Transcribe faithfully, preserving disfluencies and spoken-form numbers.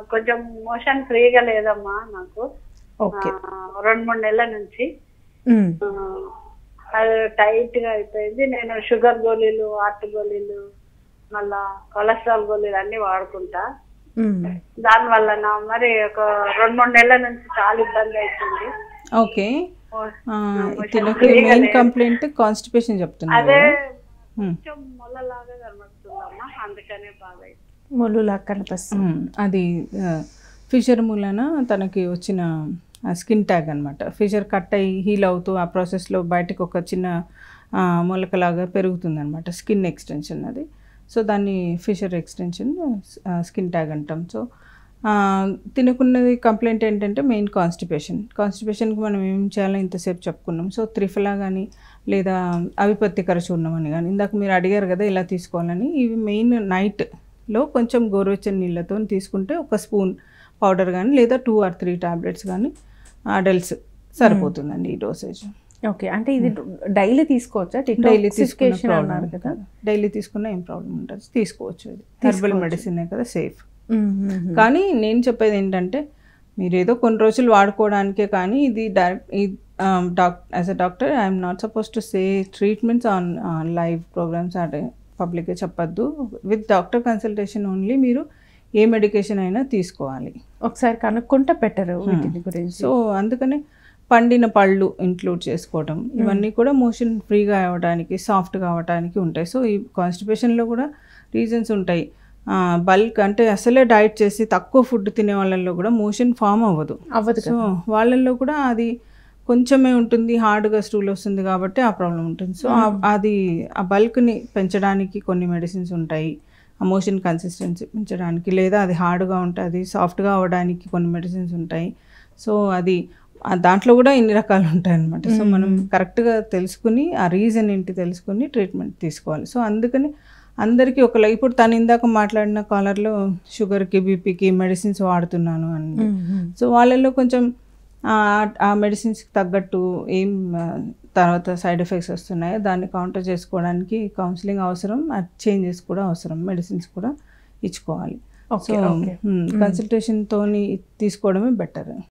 కొంచెం మోషన్ ఫ్రీగా లేదమ్మా నాకు. ఓకే. రెండు మూడు నెలల నుంచి అది టైట్ గా అయిపోయింది. నేను షుగర్ గోళీలు, హార్ట్ గోళీలు, మళ్ళా కొలెస్ట్రాల్ గోళీలు అన్ని వాడుకుంటా. దాని వల్ల నా మరి ఒక రెండు మూడు నెలల నుంచి చాలా ఇబ్బంది అవుతుంది. ఓకే. మెయిన్ కంప్లైంట్ కాన్స్టిపేషన్ చెప్తున్నా. అదే కొంచెం మొలలాగా కనబడుతుందమ్మా, అందుకనే బాగా మొలలాగా కనిపిస్తుంది. అది ఫిషర్ మూలన తనకి వచ్చిన స్కిన్ ట్యాగ్ అనమాట. ఫిషర్ కట్ అయ్యి హీల్ అవుతూ ఆ ప్రాసెస్లో బయటకు ఒక చిన్న మొలకలాగా పెరుగుతుంది అనమాట, స్కిన్ ఎక్స్టెన్షన్ అది. సో దాన్ని ఫిషర్ ఎక్స్టెన్షన్ స్కిన్ ట్యాగ్ అంటాం. సో తినకున్నది కంప్లైంట్ ఏంటంటే మెయిన్ కాన్స్టిపేషన్. కాన్స్టిపేషన్కి మనం ఏం చేయాలో ఇంతసేపు చెప్పుకున్నాం. సో త్రిఫలా కానీ లేదా అవిపత్తికర చూర్ణం అని కానీ ఇందాక మీరు అడిగారు కదా ఇలా తీసుకోవాలని. ఇవి మెయిన్ నైట్లో కొంచెం గోరువెచ్చని నీళ్ళతో తీసుకుంటే ఒక స్పూన్ పౌడర్ కానీ లేదా టూ ఆర్ త్రీ టాబ్లెట్స్ కానీ అడల్ట్స్ సరిపోతుందండి ఈ డోసేజ్. ఓకే. అంటే ఇది డైలీ తీసుకోవచ్చా? డైలీ తీసుకున్న అన్నారు కదా, డైలీ తీసుకున్న ఏం ప్రాబ్లం ఉంటుంది, తీసుకోవచ్చు. ఇది హెర్బల్ మెడిసినే కదా, సేఫ్. కానీ నేను చెప్పేది ఏంటంటే మీరు ఏదో కొన్ని రోజులు వాడుకోవడానికే, కానీ ఇది direct doc as a doctor I'm not suppose to say treatments on live programs అంటే పబ్లిక్గా చెప్పద్దు. విత్ డాక్టర్ కన్సల్టేషన్ ఓన్లీ మీరు ఏ మెడికేషన్ అయినా తీసుకోవాలి. ఒకసారి కనుక్కుంటే బెటర్ వీటి గురించి. సో అందుకనే పండిన పళ్ళు ఇంక్లూడ్ చేసుకోవడం ఇవన్నీ కూడా మోషన్ ఫ్రీగా అవ్వడానికి, సాఫ్ట్గా అవ్వడానికి ఉంటాయి. సో ఈ కాన్స్టిపేషన్లో కూడా రీజన్స్ ఉంటాయి. బల్క్ అంటే అసలే డైట్ చేసి తక్కువ ఫుడ్ తినే వాళ్ళల్లో కూడా మోషన్ ఫామ్ అవ్వదు అవ్వదు సో వాళ్ళల్లో కూడా అది కొంచెమే ఉంటుంది, హార్డ్గా స్టూల్ వస్తుంది కాబట్టి ఆ ప్రాబ్లం ఉంటుంది. సో అది ఆ బల్క్ని పెంచడానికి కొన్ని మెడిసిన్స్ ఉంటాయి, ఆ మోషన్ కన్సిస్టెన్సీ పెంచడానికి, లేదా అది హార్డ్గా ఉంటే అది సాఫ్ట్గా అవ్వడానికి కొన్ని మెడిసిన్స్ ఉంటాయి. సో అది దాంట్లో కూడా ఇన్ని రకాలు ఉంటాయి అన్నమాట. సో మనం కరెక్ట్గా తెలుసుకుని ఆ రీజన్ ఏంటి తెలుసుకుని ట్రీట్మెంట్ తీసుకోవాలి. సో అందుకని అందరికీ ఒకలా ఇప్పుడు తను ఇందాక మాట్లాడిన కాలర్లో షుగర్కి, బీపీకి మెడిసిన్స్ వాడుతున్నాను అని, సో వాళ్ళల్లో కొంచెం ఆ మెడిసిన్స్కి తగ్గట్టు ఏం తర్వాత సైడ్ ఎఫెక్ట్స్ వస్తున్నాయో దాన్ని కౌంటర్ చేసుకోవడానికి కౌన్సిలింగ్ అవసరం, చేంజెస్ కూడా అవసరం, మెడిసిన్స్ కూడా ఇచ్చుకోవాలి. సో కన్సల్టేషన్తో తీసుకోవడమే బెటర్.